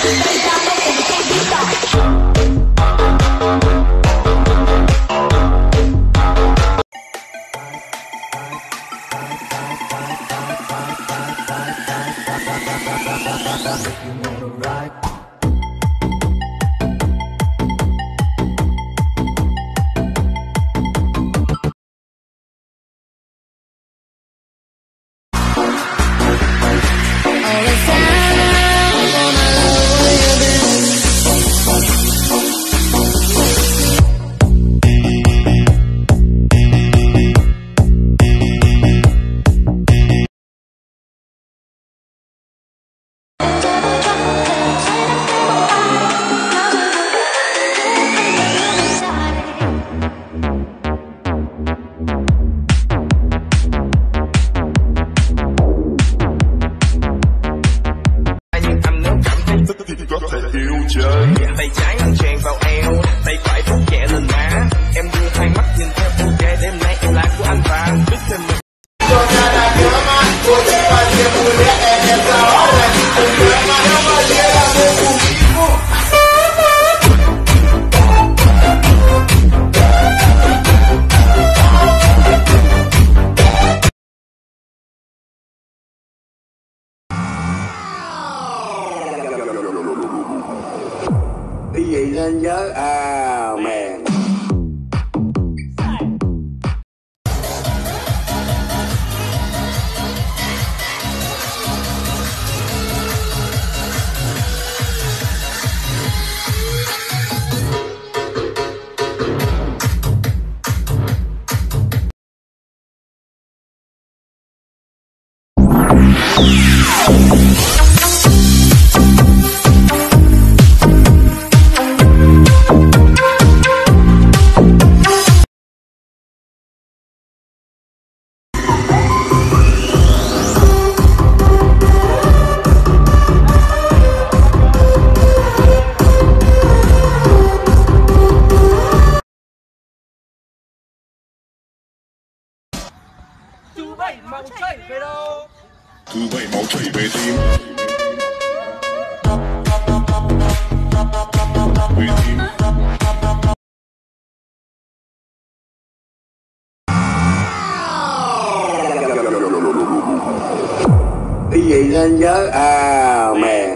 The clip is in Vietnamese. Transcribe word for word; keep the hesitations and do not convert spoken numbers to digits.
tay trái chèn vào eo, tay phải vuốt nhẹ lên má. Em đưa hai mắt nhìn theo cô gái đêm nay em là của anh ta. Biết thêm mình. Cái gì nên nhớ à mèn. Chú Bảy máu chảy về đâu? Chú Bảy máu chảy về tim. Về tim. Cái gì nên nhớ à mèn.